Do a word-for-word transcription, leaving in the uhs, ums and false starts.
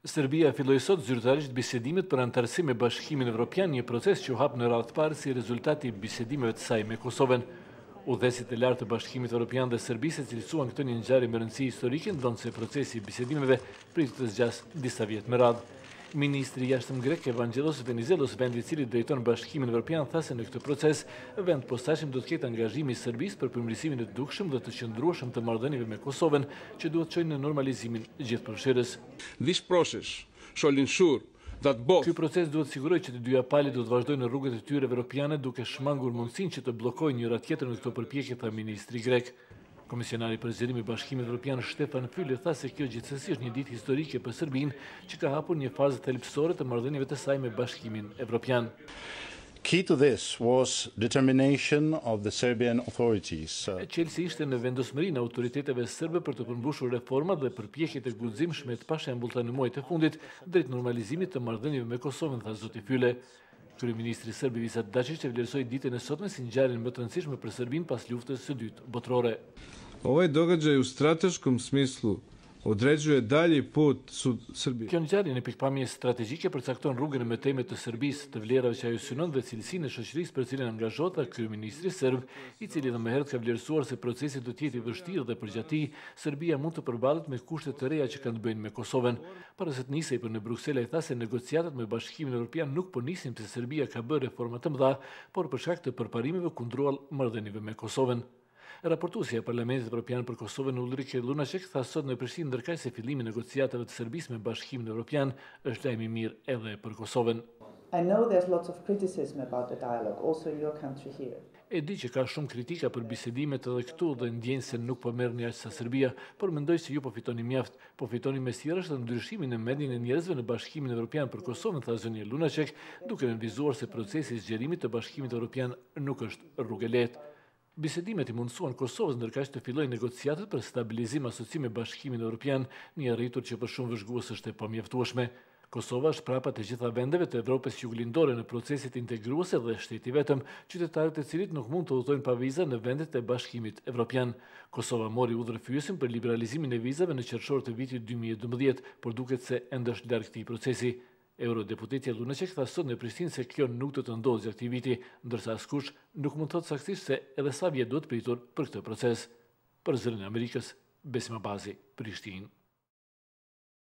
Serbia filloi sot zyrtarisht bisedimet për antarësi me Bashkimin Evropian, një proces që u hap në radhë parë si rezultati i bisedimeve të saj me Kosovën. Udhëheqësit e lartë të Bashkimit Evropian dhe Serbisë cilësuan këtë një ngjarje me rëndësi historike, ndonë se procesi i bisedimeve pritet të zgjasë disa vjet me radhë. Ministri i jashtëm grek Evangelos Venizelos, vendi i cili drejton Bashkimin Evropian, tha se në këtë proces vend posaçëm do të ketë angazhimi i Serbisë për përmirësimin e dukshëm dhe të qëndrueshëm të marrëdhënieve me Kosovën, që duhet të çojnë në normalizimin gjithëpërfshirës. This process shall ensure that both Ky proces duhet të sigurojë që të dyja palët do të vazhdojnë në rrugët e tyre evropiane duke shmangur mundësinë që të bllokojnë njëra tjetrën në këto përpjekje, tha ministri grek. Komisionari për zgjerim i Bashkimit Evropian Stefan Füle tha se kjo gjithsesi është një ditë historike për Serbinë, që ka hapur një fazë thelbësore të marrëdhënieve të saj me Bashkimin Evropian. Key to this was determination of the Serbian authorities. Çelësi ishte në vendosmërinë e autoriteteve serbe për të përmbushur reformat dhe përpjekjet e guximshme të pashembullta në muajt e fundit drejt normalizimit të marrëdhënieve me Kosovën, tha zoti Füle. Kryeministri serb Ivica Dačić vlerësoi ditën e sotme si ngjarjen më të rëndësishme për Serbinë pas luftës së dytë botërore. ovaj događaj u strateškom smislu određuje dalji put Srbije. Kjo ngjarje në pikpamje strategjike përcakton rrugën e mëtejme të Serbisë, të vlerave që ajo synon dhe cilësinë e shoqërisë për cilën angazhohet tha kryeministri serb, i cili edhe më herët ka vlerësuar se procesi do të jetë i vështirë dhe përgjatë tij Serbia mund të përballet me kushte të reja që kanë të bëjnë me Kosovën. Para se të nisej për në Bruksel, ai tha se negociatat me Bashkimin Evropian nuk po nisin se Serbia ka bërë reforma të mëdha, por për shkak të përparimeve kundruar marrëdhënieve me Kosovën. Raportuesja e Parlamentit Evropian për Kosovën Ulrike Lunacek tha sot në Prishtinë ndërkaq se fillimi i negociatave të Serbisë me Bashkimin Evropian është lajm i mirë edhe për Kosovën. I know there's lots of criticism about the dialogue, also in your country here. E di që ka shumë kritika për bisedimet edhe këtu dhe ndjenjë se nuk po merrni aq sa Serbia, por mendoj se ju po fitoni mjaft, po fitoni me sjellësh dhe ndryshimin e mendjen e njerëzve në Bashkimin Evropian për Kosovën, tha zënia Lunacek, duke nënvizuar se procesi i zgjerimit të Bashkimit Evropian nuk është rrugë e lehtë. Bisedimet i mundësuan Kosovës ndërkaq të fillojë negociatat për stabilizim asocim me Bashkimin Evropian, një arritur që për shumë vëzhgues është e pamjaftueshme. Kosova është prapa të gjitha vendeve të Evropës juglindore në procesit integruese dhe shteti vetëm, qytetarët e cilit nuk mund të udhëtojnë pa viza në vendet e Bashkimit Evropian. Kosova mori udhërfyesin për liberalizimin e vizave në qershor të vitit dy mijë e dymbëdhjetë, por duket se ende është larg këtij procesi. Eurodeputetja Lunacek tha sot në Prishtinë se kjo nuk do të ndodhë gjatë këtij viti, ndërsa askush nuk mund të thotë saktësisht se edhe sa vjet duhet pritur për këtë proces. Për Zërin e Amerikës, Besim Abazi, Prishtinë.